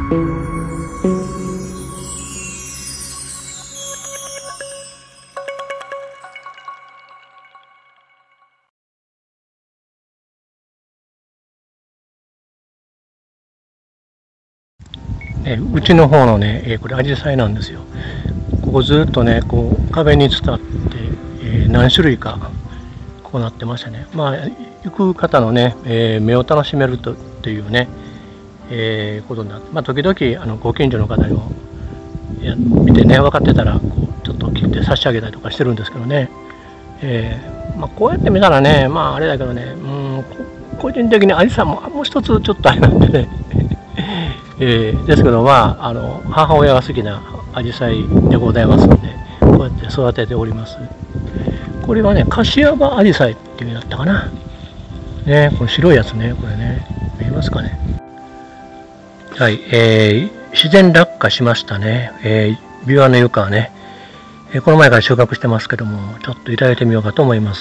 うちの方のね、これアジサイなんですよ。ここずっとね、こう壁に伝って、何種類かこうなってましてね。まあ行く方のね、目を楽しめるっていうね、ことになって、まあ時々ご近所の方にも見てね分かってたらこうちょっと切って差し上げたりとかしてるんですけどね。まあこうやって見たらね、まああれだけどね、個人的にアジサイももう一つちょっとあれなんでね。ですけど、まあ、母親が好きなアジサイでございますので、こうやって育てております。これはね、カシヤバアジサイっていうのだったかな。ね、この白いやつね、これね、見えますかね。はい、自然落下しましたね。ビワの床はね、この前から収穫してますけども、ちょっといただいてみようかと思います。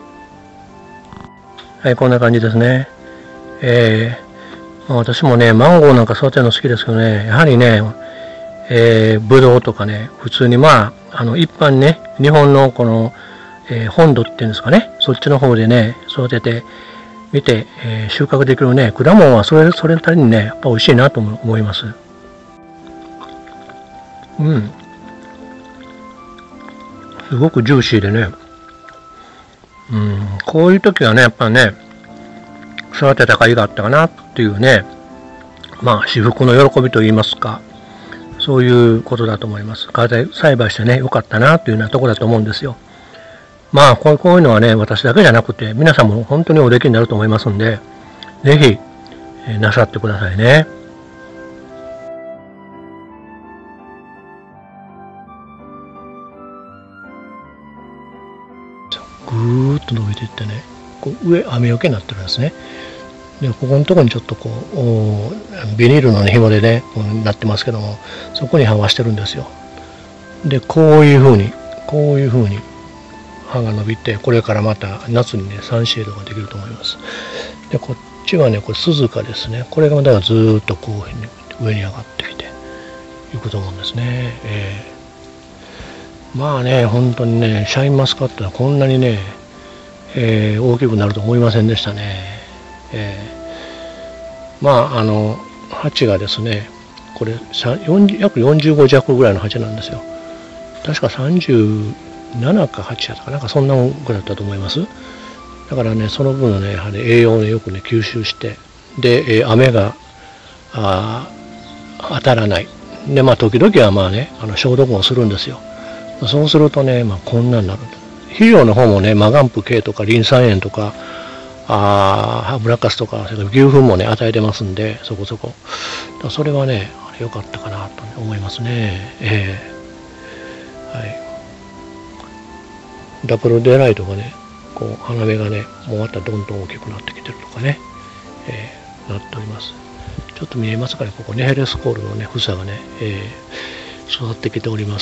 はい、こんな感じですね。私もね、マンゴーなんか育てるの好きですけどね、やはりね、ブドウとかね、普通にまあ、一般ね、日本のこの、本土っていうんですかね、そっちの方でね、育ててみて、収穫できるね、果物はそれなりにね、やっぱ美味しいなと思います。すごくジューシーでね、こういう時はね、やっぱね、育てた甲斐があったかなっていうね、まあ至福の喜びといいますか、そういうことだと思います。栽培してね、よかったなというようなところだと思うんですよ。まあこういうのはね、私だけじゃなくて、皆さんも本当におできになると思いますんで、ぜひ、なさってくださいね。ぐーっと伸びていってね、こう上雨よけになってるんですね。でここのところにちょっとこうビニールの紐でねなってますけども、そこに葉はしてるんですよ。でこういうふうに葉が伸びて、これからまた夏にねサンシェードができると思います。でこっちはね、これ鈴鹿ですね。これがだからずーっとこういうふうに上に上がってきていくと思うんですね。まあね、本当にね、シャインマスカットはこんなにね、大きくなると思いませんでしたね。まあ鉢がですね、これ約45弱ぐらいの鉢なんですよ。確か37か8やったかなんかそんなぐらいだったと思います。だからね、その分のね、やはり栄養をよくね吸収して、で、雨が当たらない。で、まあ時々はまあね、消毒もするんですよ。そうするとね、まあこんなになる。肥料の方もね、マガンプ系とかリン酸塩とか、油かすとか、それから牛糞もね、与えてますんで、そこそこ。それはね、良かったかなと思いますね。はい。ダブルデライトがね、こう、花芽がね、もうまたどんどん大きくなってきてるとかね、なっております。ちょっと見えますかね、ここ、ネヘレスコールのね、房がね、育ってきております。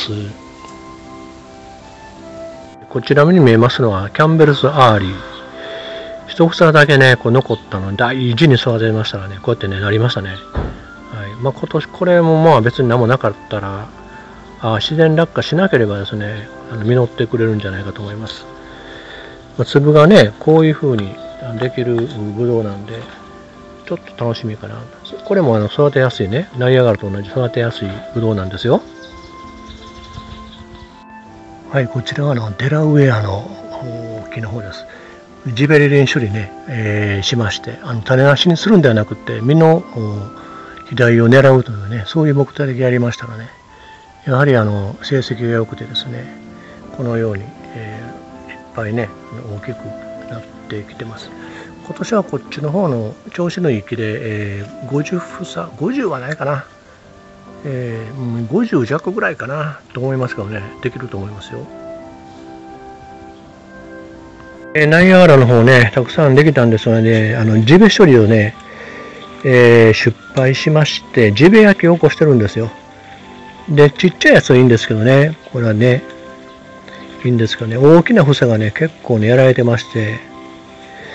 こちらに見えますのは、キャンベルスアーリー。一房だけね、こう残ったの大事に育てましたらね、こうやってね、なりましたね。はい。まあ今年、これもまあ別に何もなかったら、自然落下しなければですね、実ってくれるんじゃないかと思います。粒がね、こういう風にできるブドウなんで、ちょっと楽しみかな。これも育てやすいね、ナイアガラと同じ育てやすいブドウなんですよ。はい、こちらはデラウェアの木の方です。ジベリリン処理ね、しまして、種なしにするんではなくて、実の肥大を狙うというね、そういう目的でやりましたらね、やはり成績が良くてですね、このように、いっぱいね、大きくなってきてます。今年はこっちの方の調子のいい木で、50房、50はないかな。50弱ぐらいかなと思いますけどね、できると思いますよ。ナイアガラの方ね、たくさんできたんですので、ジベ処理をね、失敗しまして、ジベ焼きを起こしてるんですよ。で、ちっちゃいやつはいいんですけどね、これはね、いいんですけどね、大きな房がね、結構ね、やられてまして、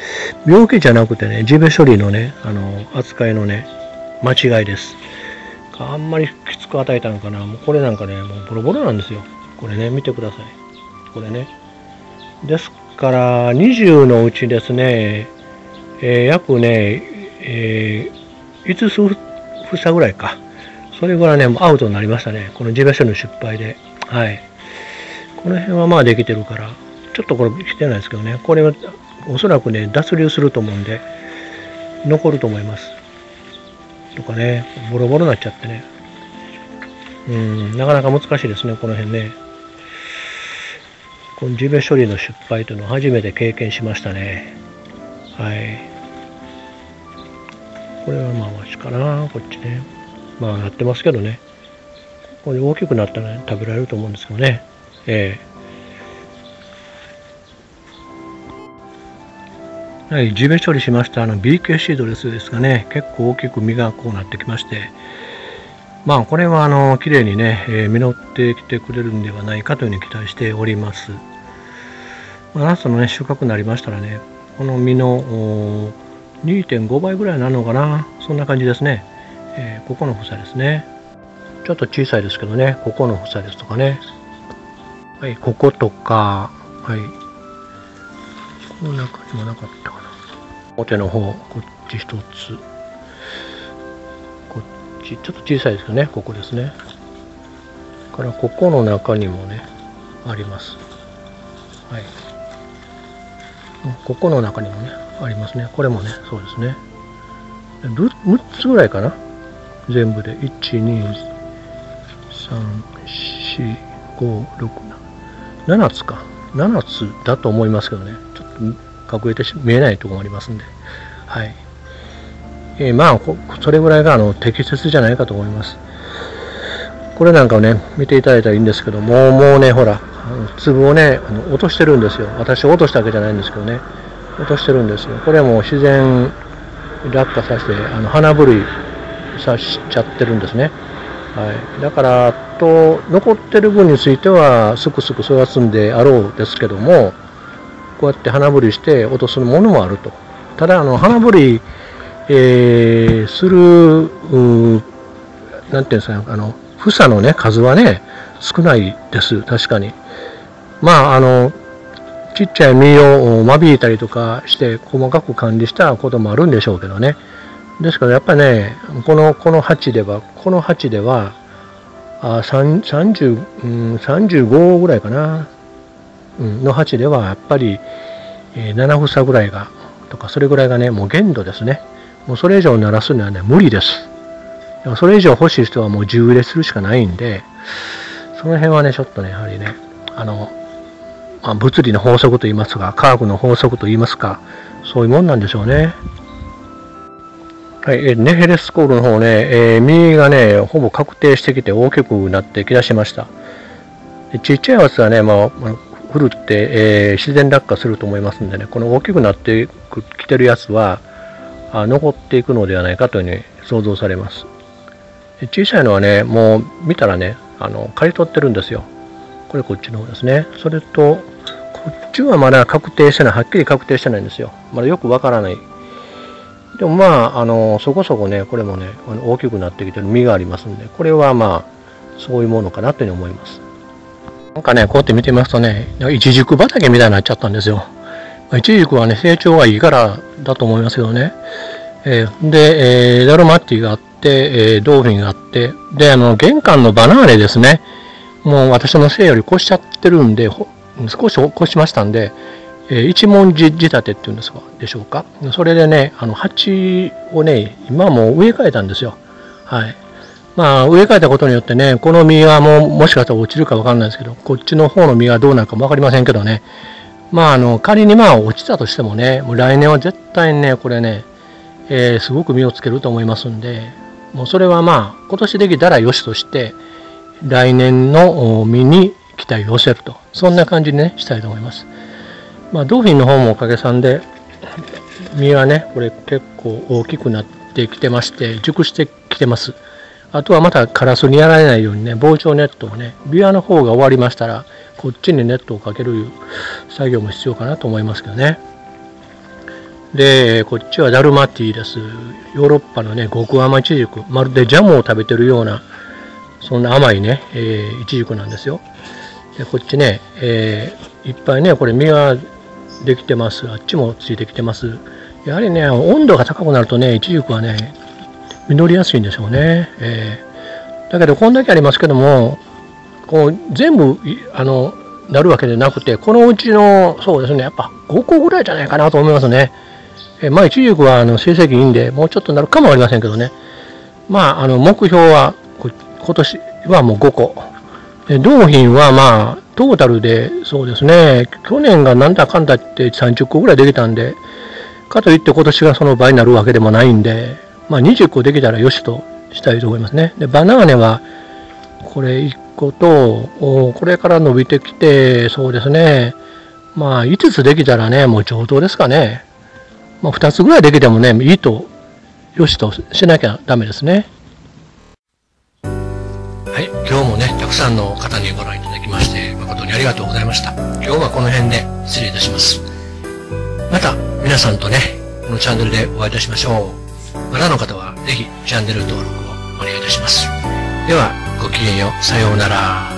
病気じゃなくてね、ジベ処理のね、扱いのね、間違いです。 あんまりきつく与えたのかな。もうこれなんかね、もうボロボロなんですよ。これね、見てください。これね。ですから、20のうちですね、約ね、5つ房ぐらいか。それぐらいね、もうアウトになりましたね。このジベショの失敗で。はい。この辺はまあできてるから、ちょっとこれ来てないですけどね、これはおそらくね、脱流すると思うんで、残ると思います。とかね、ボロボロになっちゃってね。なかなか難しいですね、この辺ね。このジベ処理の失敗というのを初めて経験しましたね。はい。これはまあマシかな、こっちね。まあなってますけどね。これ大きくなったら、ね、食べられると思うんですけどね。はい、ジベ処理しましたBK シードレスですがね、結構大きく実がこうなってきまして、まあこれは綺麗にね、実ってきてくれるんではないかというふうに期待しております。ラストのね、収穫になりましたらね、この実の 2.5 倍ぐらいになるのかな、そんな感じですね。ここの房ですね。ちょっと小さいですけどね、ここの房ですとかね。はい、こことか、はい。この中にもなかったかな。表の方、こっち一つ。こっち、ちょっと小さいですけどね、ここですね。から、ここの中にもね、あります。はい。ここの中にもね、ありますね。これもね、そうですね。6つぐらいかな。全部で。1、2、3、4、5、6、7つか。7つだと思いますけどね。ちょっと隠れて見えないところもありますんで。はい。まあ、それぐらいが適切じゃないかと思います。これなんかをね、見ていただいたらいいんですけどもうね、ほら、粒をね、落としてるんですよ。私落としたわけじゃないんですけどね。落としてるんですよ。これはもう自然落下させて、花ぶりさしちゃってるんですね。はい。だから、残ってる分については、すくすく育つんであろうですけども、こうやって花ぶりして落とすものもあると。ただ、花ぶり、する、なんていうんですかね、房のね、数はね、少ないです。確かに。まあ、ちっちゃい実を間引いたりとかして細かく管理したこともあるんでしょうけどね。ですからやっぱりね、この鉢では、35ぐらいかな、の鉢ではやっぱり、7房ぐらいが、とかそれぐらいがね、もう限度ですね。もうそれ以上鳴らすにはね、無理です。それ以上欲しい人はもう10入れするしかないんで、その辺はね、ちょっとね、やはりね、物理の法則といいますか、科学の法則といいますか、そういうもんなんでしょうね。はい、ネヘレスコールの方ね、実がね、ほぼ確定してきて大きくなってきだしました。ちっちゃいやつはね、ふるって、自然落下すると思いますんでね、この大きくなってきてるやつは、残っていくのではないかというふうに想像されます。小さいのはね、もう見たらね、刈り取ってるんですよ。これこっちの方ですね。それと、こっちはまだ確定してない、はっきり確定してないんですよ。まだよくわからない。でもまあ、そこそこね、これもね、大きくなってきてる実がありますんで、これはまあ、そういうものかなというふうに思います。なんかね、こうやって見てみますとね、イチジク畑みたいになっちゃったんですよ。イチジクはね、成長がいいからだと思いますけどね。で、ダルマッティがあって、ドーフィンがあって、で、玄関のバナーレですね。もう私の背より越しちゃってるんで、少し越しましたんで、一文字仕立てっていうんですか、でしょうか。それでね、鉢をね、今もう植え替えたんですよ。はい。まあ、植え替えたことによってね、この実はもしかしたら落ちるかわかんないですけど、こっちの方の実がどうなるかもわかりませんけどね。まあ、仮に落ちたとしてもね、もう来年は絶対にね、これね、すごく実をつけると思いますんで、もうそれはまあ、今年できたらよしとして、来年の実に期待を寄せると。そんな感じにね、したいと思います。まあ、ドーフィンの方もおかげさんで、実はね、これ結構大きくなってきてまして、熟してきてます。あとはまたカラスにやられないようにね、防鳥ネットをね、ビワの方が終わりましたら、こっちにネットをかける作業も必要かなと思いますけどね。 で、こっちはダルマティです。ヨーロッパのね、極甘いちじく。まるでジャムを食べてるような、そんな甘いね、いちじくなんですよ。で、こっちね、いっぱいね、これ実ができてます。あっちもついてきてます。やはりね、温度が高くなるとね、いちじくはね、実りやすいんでしょうね。だけど、こんだけありますけども、こう全部なるわけでなくて、このうちの、そうですね、やっぱ5個ぐらいじゃないかなと思いますね。まあ、いちじくは成績いいんで、もうちょっとなるかもありませんけどね。まあ、目標は、今年はもう5個。同品はまあ、トータルで、そうですね、去年がなんだかんだって30個ぐらいできたんで、かといって今年がその倍になるわけでもないんで、まあ、20個できたらよしとしたいと思いますね。で、バナーネは、これ1個と、これから伸びてきて、そうですね、まあ、5つできたらね、もう上等ですかね。まあ、2つぐらいできてもね、いいと、よしとしなきゃダメですね。はい、今日もね、たくさんの方にご覧いただきまして、誠にありがとうございました。今日はこの辺で失礼いたします。また、皆さんとね、このチャンネルでお会いいたしましょう。まだの方は、ぜひチャンネル登録をお願いいたします。では、ごきげんよう。さようなら。